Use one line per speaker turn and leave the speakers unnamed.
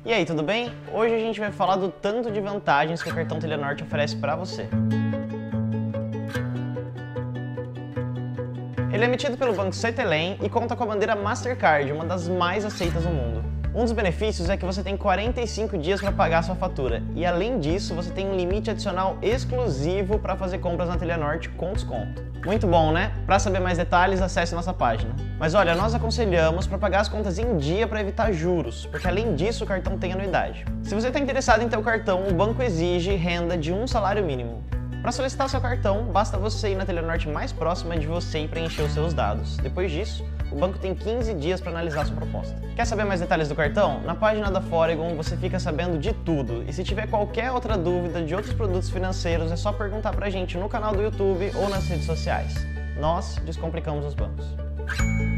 E aí, tudo bem? Hoje a gente vai falar do tanto de vantagens que o cartão Telenorte oferece para você. Ele é emitido pelo Banco Cetelem e conta com a bandeira Mastercard, uma das mais aceitas no mundo. Um dos benefícios é que você tem 45 dias para pagar a sua fatura, e além disso, você tem um limite adicional exclusivo para fazer compras na Telenorte com desconto. Muito bom, né? Para saber mais detalhes, acesse nossa página. Mas olha, nós aconselhamos para pagar as contas em dia para evitar juros, porque além disso o cartão tem anuidade. Se você está interessado em ter o cartão, o banco exige renda de um salário mínimo. Para solicitar seu cartão, basta você ir na Telenorte mais próxima de você e preencher os seus dados. Depois disso, o banco tem 15 dias para analisar sua proposta. Quer saber mais detalhes do cartão? Na página da Foregon você fica sabendo de tudo. E se tiver qualquer outra dúvida de outros produtos financeiros, é só perguntar pra gente no canal do YouTube ou nas redes sociais. Nós descomplicamos os bancos.